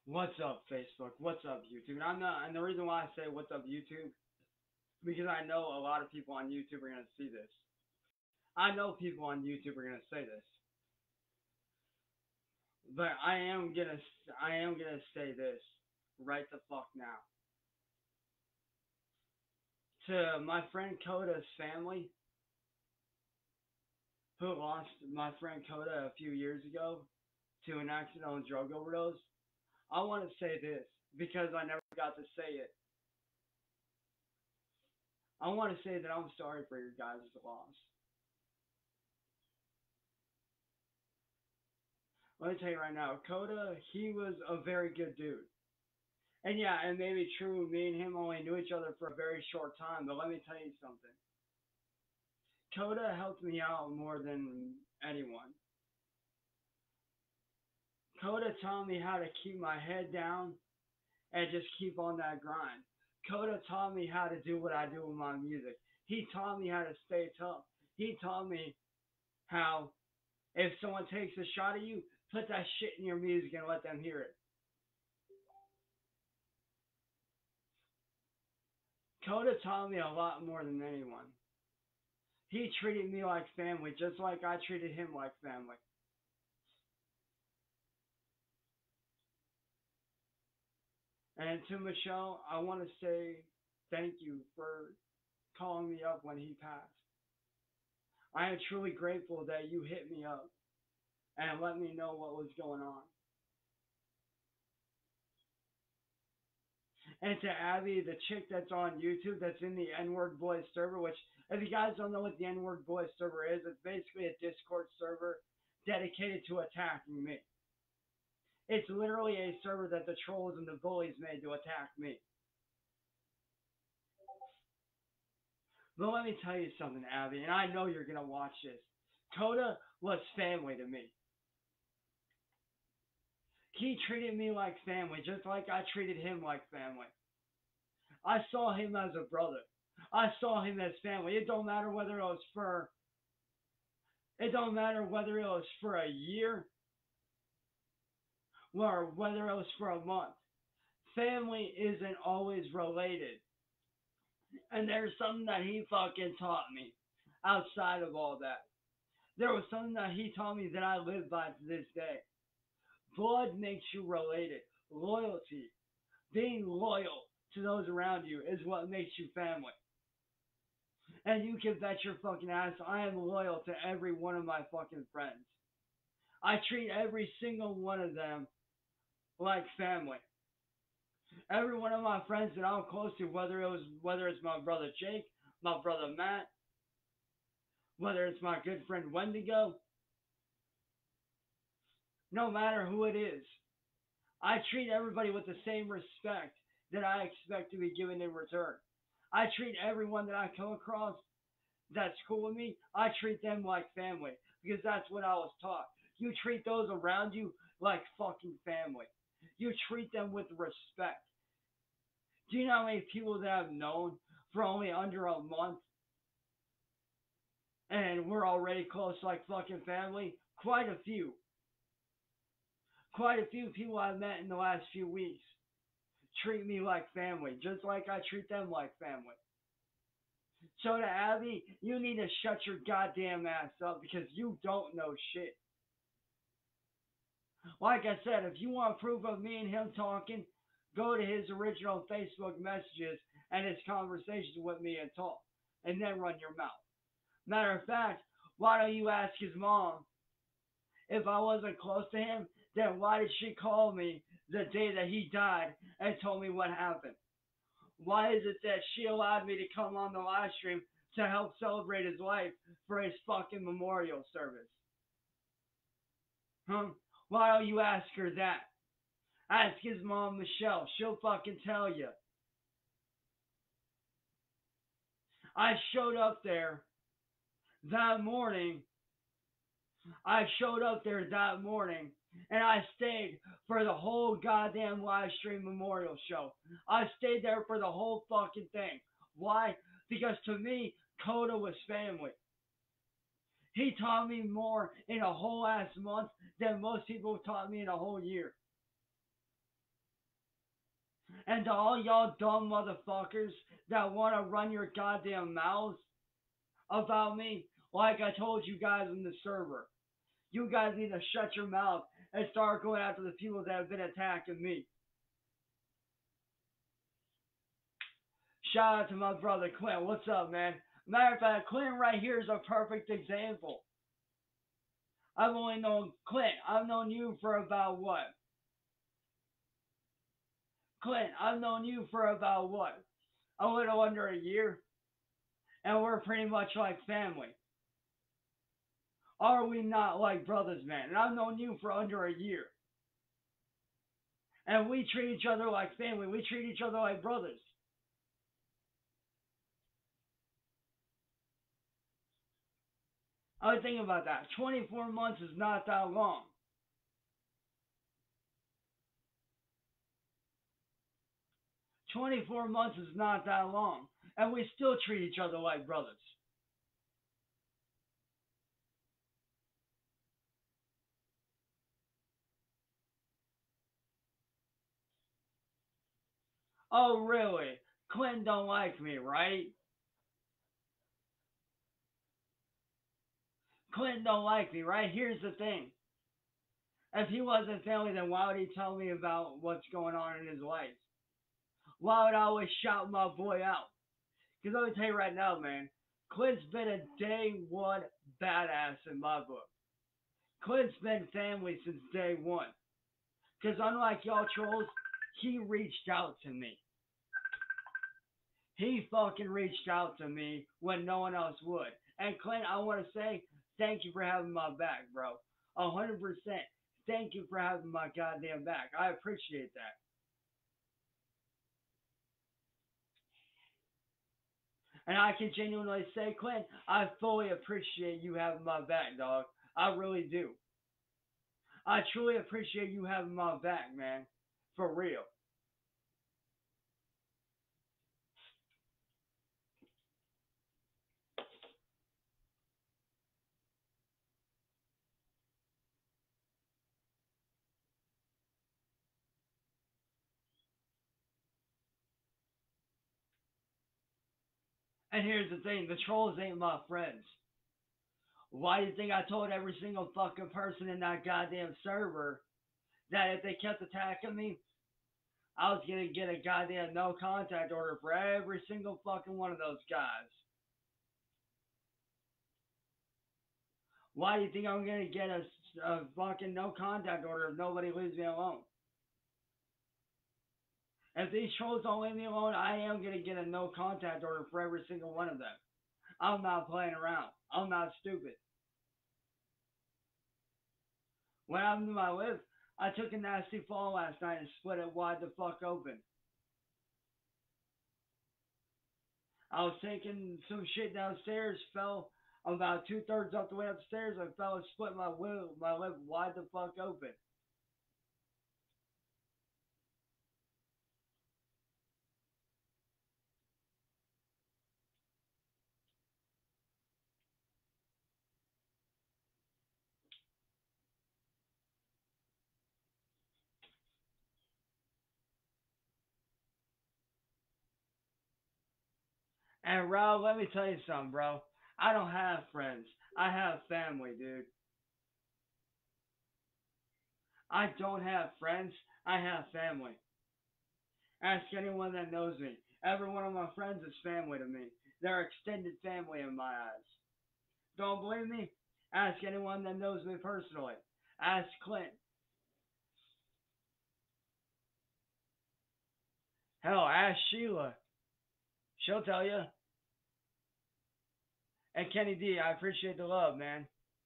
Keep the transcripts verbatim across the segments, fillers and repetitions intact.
What's up, Facebook? What's up, YouTube? And I'm not, and the reason why I say what's up, YouTube, because I know a lot of people on YouTube are gonna see this. I know people on YouTube are gonna say this, but I am gonna, I am gonna say this right the fuck now to my friend Coda's family, who lost my friend Coda a few years ago to an accidental drug overdose. I want to say this because I never got to say it. I want to say that I'm sorry for your guys' loss. Let me tell you right now, Coda, he was a very good dude. And yeah, it may be true, me and him only knew each other for a very short time, but let me tell you something. Coda helped me out more than anyone. Coda taught me how to keep my head down and just keep on that grind. Coda taught me how to do what I do with my music. He taught me how to stay tough. He taught me how if someone takes a shot at you, put that shit in your music and let them hear it. Coda taught me a lot more than anyone. He treated me like family, just like I treated him like family. And to Michelle, I want to say thank you for calling me up when he passed. I am truly grateful that you hit me up and let me know what was going on. And to Abby, the chick that's on YouTube that's in the N Word Boys server, which, if you guys don't know what the N Word Boys server is, it's basically a Discord server dedicated to attacking me. It's literally a server that the trolls and the bullies made to attack me. But let me tell you something, Abby, and I know you're going to watch this. Coda was family to me. He treated me like family, just like I treated him like family. I saw him as a brother. I saw him as family. It don't matter whether it was for it don't matter whether it was for a year or whether it was for a month. Family isn't always related. And there's something that he fucking taught me outside of all that. There was something that he taught me that I live by to this day. Blood makes you related. Loyalty, being loyal to those around you is what makes you family. And you can bet your fucking ass I am loyal to every one of my fucking friends. I treat every single one of them like family. Every one of my friends that I'm close to, whether it was whether it's my brother Jake, my brother Matt, whether it's my good friend Wendigo, no matter who it is, I treat everybody with the same respect that I expect to be given in return. I treat everyone that I come across that's cool with me, I treat them like family because that's what I was taught. You treat those around you like fucking family. You treat them with respect. Do you know how many people that I've known for only under a month and we're already close like fucking family? Quite a few. Quite a few people I've met in the last few weeks treat me like family, just like I treat them like family. So to Abby, you need to shut your goddamn ass up because you don't know shit. Like I said, if you want proof of me and him talking, go to his original Facebook messages and his conversations with me and talk, and then run your mouth. Matter of fact, why don't you ask his mom if I wasn't close to him, then why did she call me the day that he died and told me what happened? Why is it that she allowed me to come on the live stream to help celebrate his life for his fucking memorial service? Huh? Why don't you ask her that? Ask his mom, Michelle. She'll fucking tell you. I showed up there that morning. I showed up there that morning and I stayed for the whole goddamn live stream memorial show. I stayed there for the whole fucking thing. Why? Because to me, Coda was family. He taught me more in a whole ass month than most people taught me in a whole year. And to all y'all dumb motherfuckers that want to run your goddamn mouths about me, like I told you guys in the server, you guys need to shut your mouth and start going after the people that have been attacking me. Shout out to my brother Clint. What's up, man? Matter of fact, Clint right here is a perfect example. I've only known Clint. I've known you for about what? Clint, I've known you for about what? A little under a year. And we're pretty much like family. Are we not like brothers, man? And I've known you for under a year. And we treat each other like family. We treat each other like brothers. I was thinking about that. twenty-four months is not that long. twenty-four months is not that long. And we still treat each other like brothers. Oh, really? Clint don't like me, right? Clint don't like me, right? Here's the thing. If he wasn't family, then why would he tell me about what's going on in his life? Why would I always shout my boy out? Because let me tell you right now, man, Clint's been a day one badass in my book. Clint's been family since day one. Because unlike y'all trolls, he reached out to me. He fucking reached out to me when no one else would. And Clint, I want to say thank you for having my back, bro. A hundred percent. Thank you for having my goddamn back. I appreciate that. And I can genuinely say, Clint, I fully appreciate you having my back, dog. I really do. I truly appreciate you having my back, man. For real. And here's the thing, the trolls ain't my friends. Why do you think I told every single fucking person in that goddamn server that if they kept attacking me, I was gonna get a goddamn no contact order for every single fucking one of those guys? Why do you think I'm gonna get a, a fucking no contact order if nobody leaves me alone? If these trolls don't leave me alone, I am gonna get a no contact order for every single one of them. I'm not playing around. I'm not stupid. When I'm in my lift, I took a nasty fall last night and split it wide the fuck open. I was taking some shit downstairs, fell about two thirds up the way upstairs, and fell and split my lip, my lip wide the fuck open. And Rob, let me tell you something, bro. I don't have friends. I have family, dude. I don't have friends. I have family. Ask anyone that knows me. Every one of my friends is family to me. They're extended family in my eyes. Don't believe me? Ask anyone that knows me personally. Ask Clint. Hell, ask Sheila. She'll tell you. And Kenny D, I appreciate the love, man.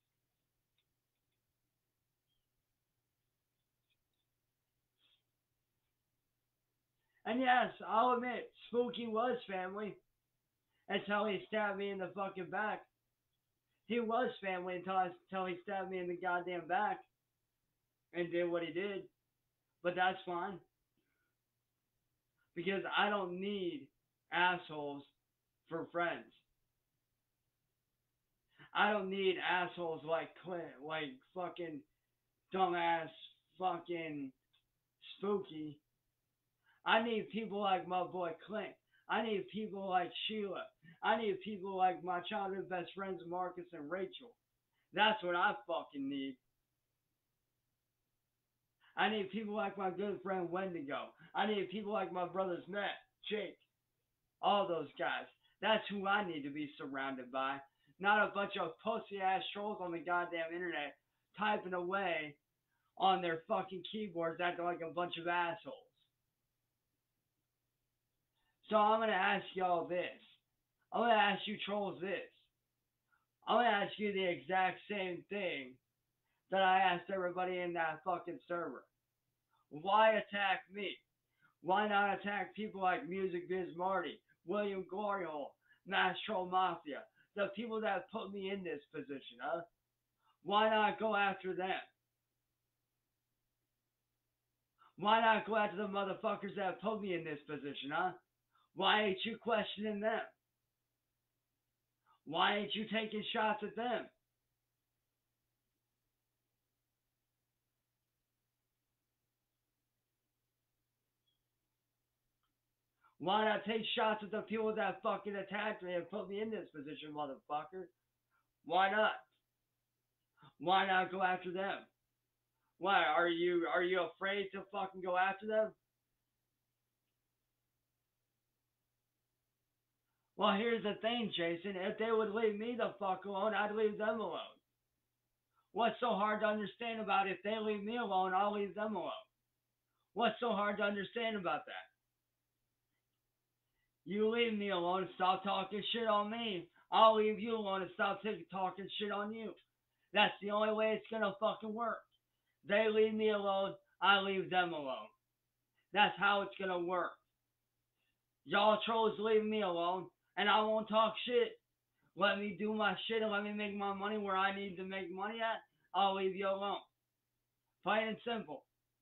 And yes, I'll admit, Spooky was family until he stabbed me in the fucking back. He was family until, I, until he stabbed me in the goddamn back and did what he did. But that's fine because I don't need assholes for friends. I don't need assholes like Clint, like fucking dumbass fucking Spooky. I need people like my boy Clint. I need people like Sheila. I need people like my childhood best friends Marcus and Rachel. That's what I fucking need. I need people like my good friend Wendigo. I need people like my brothers Matt, Jake, all those guys. That's who I need to be surrounded by. Not a bunch of pussy ass trolls on the goddamn internet typing away on their fucking keyboards acting like a bunch of assholes. So I'm gonna ask y'all this. I'm gonna ask you trolls this. I'm gonna ask you the exact same thing that I asked everybody in that fucking server. Why attack me? Why not attack people like Music Biz Marty, William Gloryhole, Mass Troll Mafia, the people that put me in this position, huh? Why not go after them? Why not go after the motherfuckers that put me in this position, huh? Why ain't you questioning them? Why ain't you taking shots at them? Why not take shots at the people that fucking attacked me and put me in this position, motherfucker? Why not? Why not go after them? Why are you are you afraid to fucking go after them? Well, here's the thing, Jason. If they would leave me the fuck alone, I'd leave them alone. What's so hard to understand about if they leave me alone, I'll leave them alone? What's so hard to understand about that? You leave me alone and stop talking shit on me. I'll leave you alone and stop t- talking shit on you. That's the only way it's gonna fucking work. They leave me alone, I leave them alone. That's how it's gonna work. Y'all trolls leave me alone, and I won't talk shit. Let me do my shit and let me make my money where I need to make money at. I'll leave you alone. Plain and simple.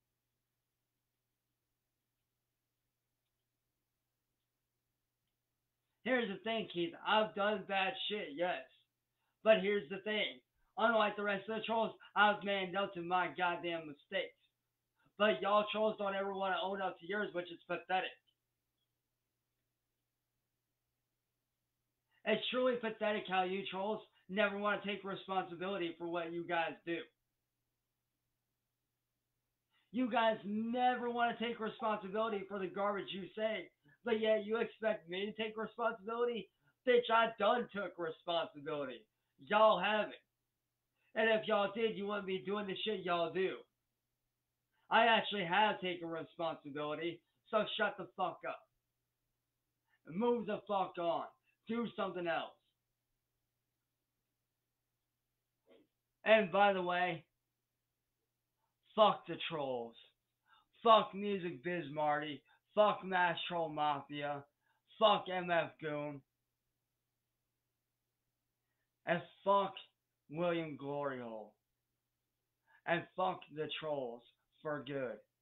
Here's the thing, Keith. I've done bad shit, yes. But here's the thing. Unlike the rest of the trolls, I've manned up to my goddamn mistakes. But y'all trolls don't ever want to own up to yours, which is pathetic. It's truly pathetic how you trolls never want to take responsibility for what you guys do. You guys never want to take responsibility for the garbage you say, but yet you expect me to take responsibility? Bitch, I done took responsibility. Y'all haven't. And if y'all did, you wouldn't be doing the shit y'all do. I actually have taken responsibility, so shut the fuck up. Move the fuck on. Do something else. And by the way, fuck the trolls. Fuck Music Biz Marty. Fuck Mass Troll Mafia. Fuck M F Goon. And fuck William Gloryhole. And fuck the trolls for good.